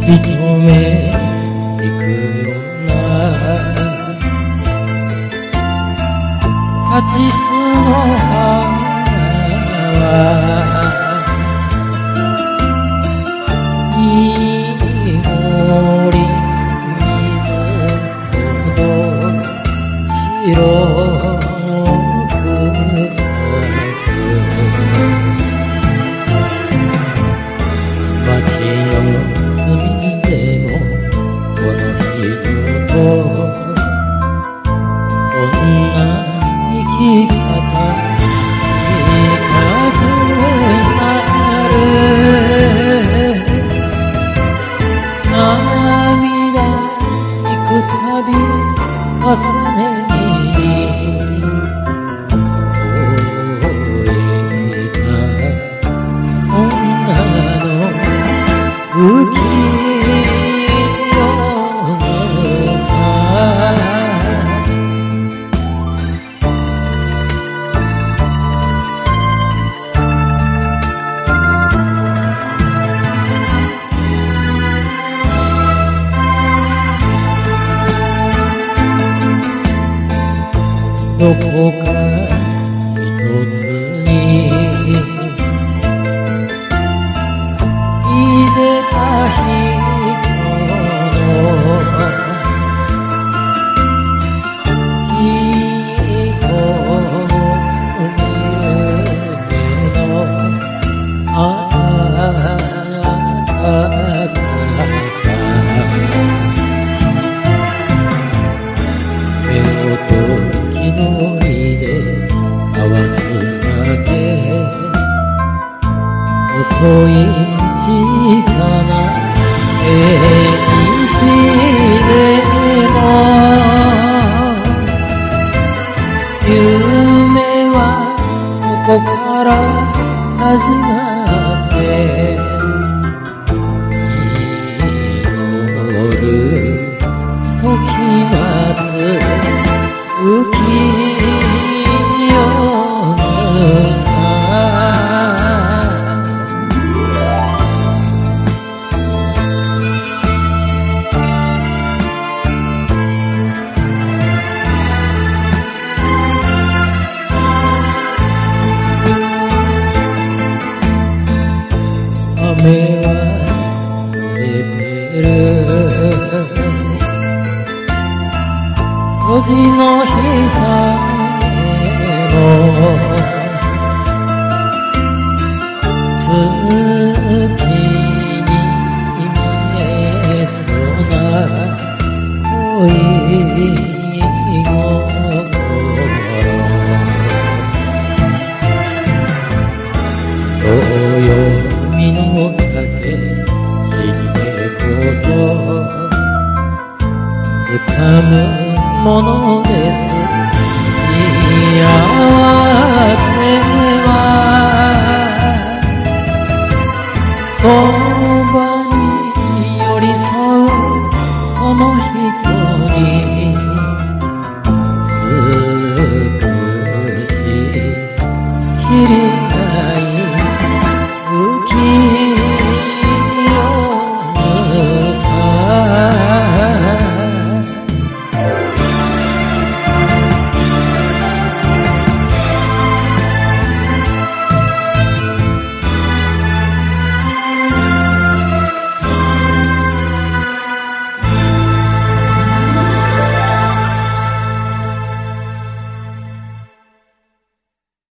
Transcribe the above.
認めてくようなカチスの葉は濁り水ほど白く咲く街の隅でもこの人とそんな生き方たくなる涙いくたび重ねに吠えた女の浮世のさどこか一つにいでた人の人を見る目の温かさ目を気取りで交わす酒細い小さな石でも夢はここから始まって祈る時待つ浮世のさ雨は濡れてる路地の日さえも月に見えそうな恋心暦の竹知ってこそ掴むものです幸せはそばに寄り添うこの人に少しきりたい